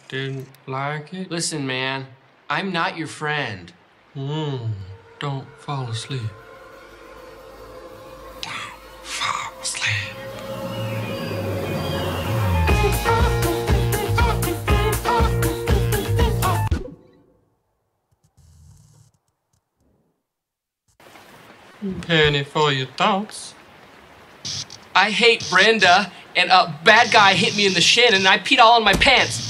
Didn't like it? Listen, man, I'm not your friend. Don't fall asleep. Don't fall asleep. Penny for your thoughts. I hate Brenda, and a bad guy hit me in the shin, and I peed all on my pants.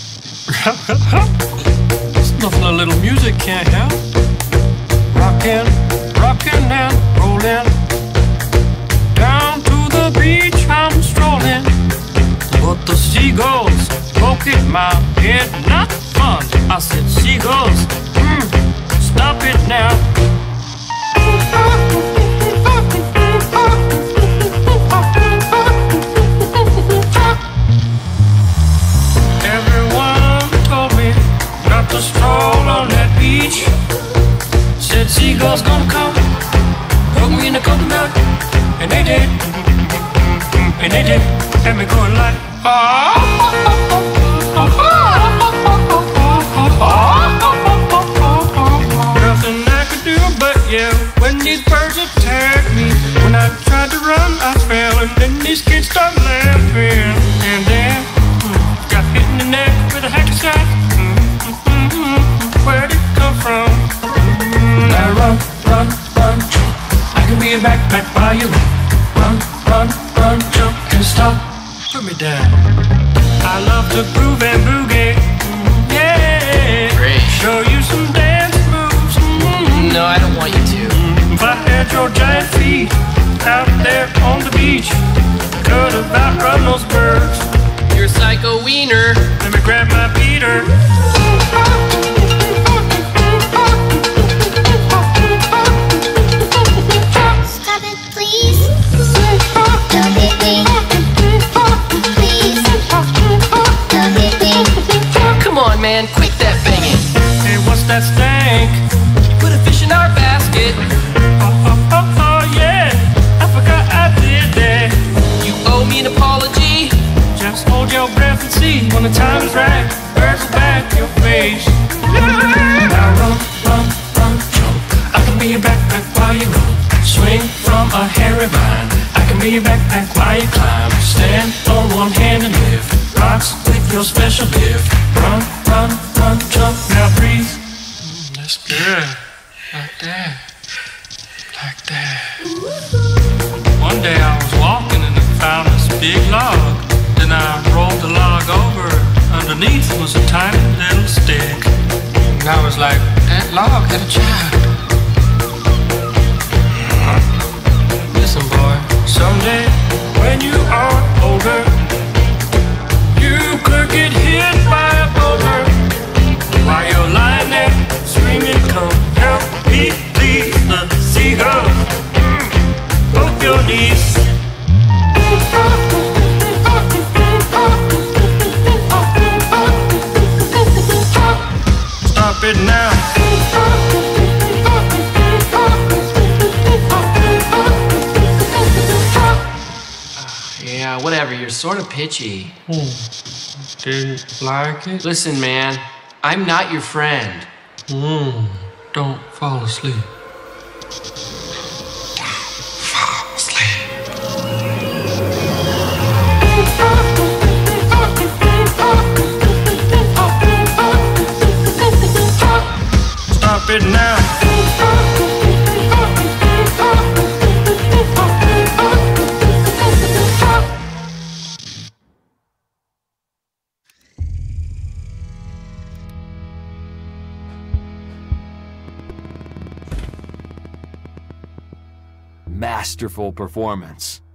It's nothing a little music can't help. Rockin', rockin' and rollin'. Down to the beach I'm strolling. But the seagulls poke at my head. Not fun. I said, seagulls, stop it now. To stroll on that beach. Said seagulls gonna come, put me in the coconut, and they did, and they did, had me going like, nothing I could do but yell when these birds attacked me. When I tried to run, I fell, and then these kids started laughing, and then got hit in the neck with a hacky sack. Where'd it come from? Now run, run, run, jump. I can be a backpack while you run, run, run, jump. Can't stop, put me down. I love to groove and boogie, yeah. Great. Show you some dance moves. No, I don't want you to. If I had your giant feet out there on the beach, could have outrun those birds. You're a psycho wiener. Let me grab my beater. Man, quit that banging. Hey, what's that stank? You put a fish in our basket. Oh, yeah, I forgot I did that. You owe me an apology. Just hold your breath and see. When the time is right, birds will back your face. Now run, run, run, jump. I can be your backpack while you run. Swing from a hairy vine. I can be your backpack while you climb. Stand on one hand and lift rocks with your special gift. Run, run, run, jump, now breathe. That's good. Like that. Like that. One day I was walking and I found this big log. Then I rolled the log over. Underneath was a tiny little stick. And I was like, that log had a child. Listen, boy, someday when you are older, you could get hit by a boulder while you're lying there screaming, come help me, please. The seagulls, both your knees. Stop it now. Yeah, whatever, you're sort of pitchy. Didn't like it? Listen, man, I'm not your friend. Don't fall asleep. Don't fall asleep. Stop it now. Masterful performance.